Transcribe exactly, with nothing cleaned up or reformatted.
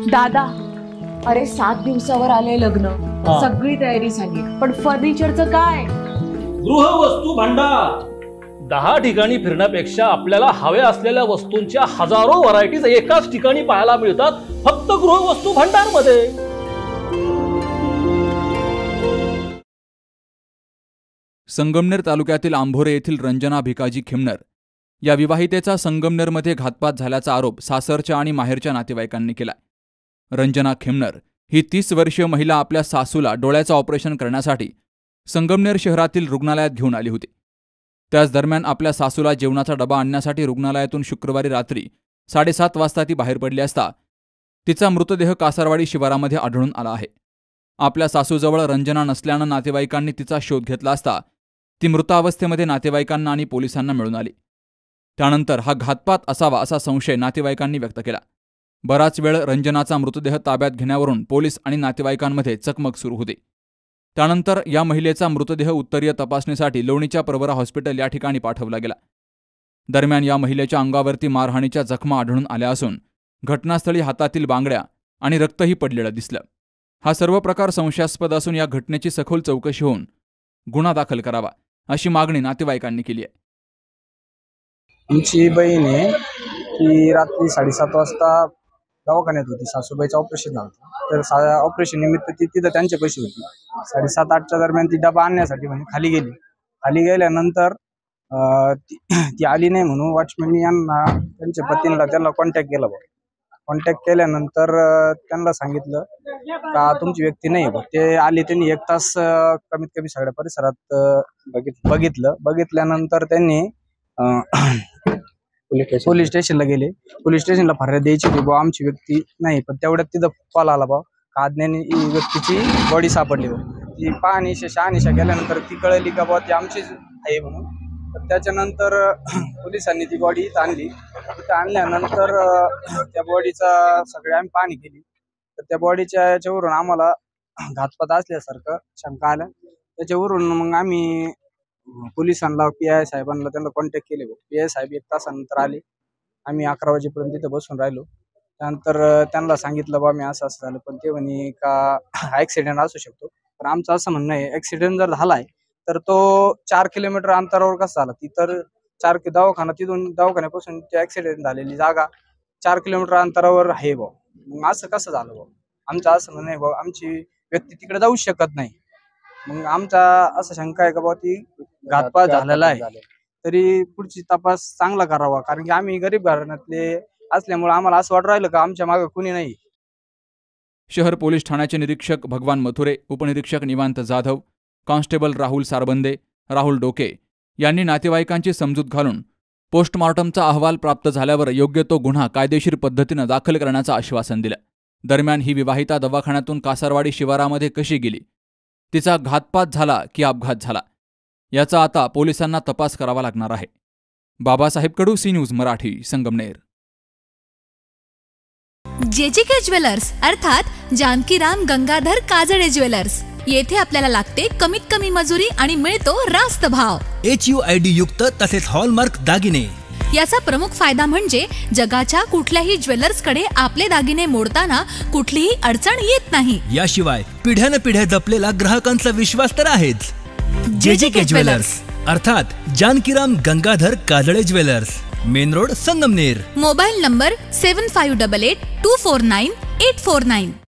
दादा, अरे सात दिवसावर आले लग्न, सगळी तयारी झाली, पण फर्निचरचं काय? गृहवस्तू भांडार दहा ठिकाणी फिरण्यापेक्षा आपल्याला हव्या असलेल्या वस्तूंच्या हजारो व्हरायटीज एकाच ठिकाणी पाहायला मिळतात, फक्त गृहवस्तू भांडार मध्ये। संगमनेर तालुक्यातील आंभोरे येथील रंजना भिकाजी खिमनर या विवाहितेचा संगमनेरमध्ये घातपात झाल्याचा आरोप सासरच्या आणि माहेरच्या नातेवाईकांनी केलाय। रंजना खिमनर ही तीस वर्षीय महिला आपल्या सासूला डोळ्याचं ऑपरेशन करण्यासाठी संगमनेर शहरातील रुग्णालयात घेऊन आली होती। त्याच दरम्यान आपल्या सासूला जेवणाचा डबा आणण्यासाठी रुग्णालयातून शुक्रवारी रात्री साडेसात वाजता ती बाहेर पडली असता तिचा मृतदेह कासारवाडी शिवारामध्ये आढळून आला आहे। आपल्या सासूजवळ रंजना नसल्यानं नातेवाईकांनी तिचा शोध घेतला असता ती मृतावस्थेमध्ये नातेवाईकांना आणि पोलिसांना मिळून आली। त्यानंतर हा घातपात असावा असा संशय नातेवाईकांनी व्यक्त केला। बराच वेळ रंजनाचा मृतदेह ताब्यात घेण्यावरून पोलीस आणि नातेवाईकांमध्ये चकमक सुरू होती। त्यानंतर या महिलेचा मृतदेह उत्तरीय तपासणीसाठी लोणीच्या प्रवरा हॉस्पिटल या ठिकाणी पाठवला गेला। दरम्यान या महिलेच्या अंगावरती मारहाणीच्या जखमा आढळून आल्या असून घटनास्थळी हातातील बांगड्या आणि रक्तही पडलेलं दिसलं। हा सर्व प्रकार संशयास्पद असून या घटनेची सखोल चौकशी होऊन गुन्हा दाखल करावा अशी मागणी नातेवाईकांनी केली आहे। आमची बहीण आहे ती रात्री साडेसात वाजता दवाखान्यात होती, सासूबाईचं ऑपरेशन झालं, तर ऑपरेशन निमित्त ती तिथं त्यांच्या पैसे होती। साडेसात आठच्या दरम्यान ती डबा आणण्यासाठी म्हणजे खाली गेली। खाली गेल्यानंतर ती आली नाही म्हणून वॉचमॅननी यांना त्यांच्या पतींना त्यांना कॉन्टॅक्ट केला। कॉन्टॅक्ट केल्यानंतर त्यांना सांगितलं का तुमची व्यक्ती नाही आहे। ते आले, त्यांनी एक तास कमीत कमी सगळ्या परिसरात बघितलं बघितल्यानंतर त्यांनी पोलीस स्टेशनला गेले। पोलीस स्टेशनला फरियाद द्यायची होती बा आमची व्यक्ती नाही, पण तेवढ्यात तिथं कॉल आला बा का अज्ञानी व्यक्तीची बॉडी सापडली। ती पाहणीशा शहानिशा केल्यानंतर ती कळली का बा ती आमचीच आहे म्हणून। तर त्याच्यानंतर पोलिसांनी ती बॉडी इथं आणली। इथं आणल्यानंतर त्या बॉडीचा सगळे आम्ही पाहणी केली, तर त्या बॉडीच्या याच्यावरून आम्हाला घातपात असल्यासारखं शंका आल्या। त्याच्यावरून मग आम्ही पोलिसांना पी आय साहेबांना त्यांना कॉन्टॅक्ट केले। पी आय साहेब एक तासानंतर आले। आम्ही अकरा वाजेपर्यंत तिथे बसून राहिलो। त्यानंतर त्यांना सांगितलं बा मी असं असं झालं, पण ते म्हणे का ऍक्सिडेंट असू शकतो। पण आमचं असं म्हणणं आहे ऍक्सिडेंट जर झालाय तर तो चार किलोमीटर अंतरावर कसा झाला? ती तर चार दवाखाना तिथून दवाखान्यापासून ते ऍक्सिडेंट झालेली जागा चार किलोमीटर अंतरावर आहे भाऊ, मग असं कसं झालं भाऊ? आमचं असं म्हणणं आहे भाऊ आमची व्यक्ती तिकडे जाऊ शकत नाही। मग आमचा असं शंका आहे का बाबा ती घातपात झालेला आहे, तरी पुढची तपास चांगला करावा, कारण की आम्ही गरीब घराण्यातले असल्यामुळे आम्हाला असं वाटू राहिलं का आमच्या मागे कुणी नाही। शहर पोलीस ठाण्याचे निरीक्षक भगवान मथुरे, उपनिरीक्षक निवांत जाधव, कॉन्स्टेबल राहुल सारबंदे, राहुल डोके यांनी नातेवाईकांची समजूत घालून पोस्टमॉर्टमचा अहवाल प्राप्त झाल्यावर योग्य तो गुन्हा कायदेशीर पद्धतीनं दाखल करण्याचं आश्वासन दिलं। दरम्यान ही विवाहिता दवाखान्यातून कासारवाडी शिवारामध्ये कशी गेली, तिचा घातपात झाला की अपघात झाला, याचा आता पोलिसांना तपास करावा लागणार आहे। Babasaheb Kadu, C news Marathi, Sangamner. JJK jewellers अर्थात जानकीराम गंगाधर काजळे ज्वेलर्स, येथे आपल्याला लागते कमीत कमी मजुरी आणि मिळतो रास्त भाव। एच यू आय डी युक्त तसेच हॉलमार्क दागिने। याचा प्रमुख फायदा म्हणजे जगाच्या कुठल्याही ज्वेलर्स कडे आपले दागिने मोडताना कुठलीही अडचण येत नाही। याशिवाय पिढ्यान पिढ्या जपलेला ग्राहकांचा विश्वास तर आहेच। जेजेके ज्वेलर्स अर्थात Jankiram Gangadhar Kajale jewellers, main road, Sangamner. Mobile number seven five double eight two four nine eight four nine.